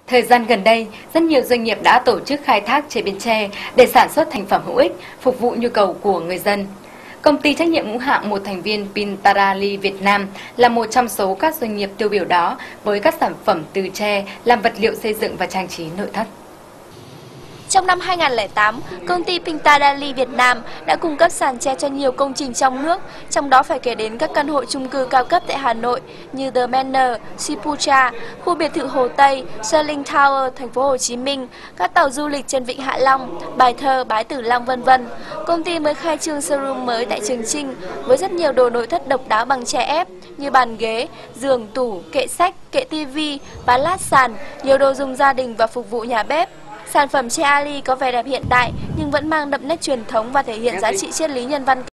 Thời gian gần đây, rất nhiều doanh nghiệp đã tổ chức khai thác chế biến tre để sản xuất thành phẩm hữu ích, phục vụ nhu cầu của người dân. Công ty trách nhiệm hữu hạn một thành viên Pintarali Việt Nam là một trong số các doanh nghiệp tiêu biểu đó với các sản phẩm từ tre làm vật liệu xây dựng và trang trí nội thất. Trong năm 2008, công ty Pintarali Việt Nam đã cung cấp sàn tre cho nhiều công trình trong nước, trong đó phải kể đến các căn hộ chung cư cao cấp tại Hà Nội như The Manor, Sipucha, khu biệt thự Hồ Tây, Sterling Tower, thành phố Hồ Chí Minh, các tàu du lịch trên Vịnh Hạ Long, Bài Thơ, Bái Tử Long, vân vân. Công ty mới khai trương showroom mới tại Trường Chinh với rất nhiều đồ nội thất độc đáo bằng tre ép như bàn ghế, giường, tủ, kệ sách, kệ tivi, ván lát sàn, nhiều đồ dùng gia đình và phục vụ nhà bếp. Sản phẩm tre Ali có vẻ đẹp hiện đại nhưng vẫn mang đậm nét truyền thống và thể hiện giá trị triết lý nhân văn.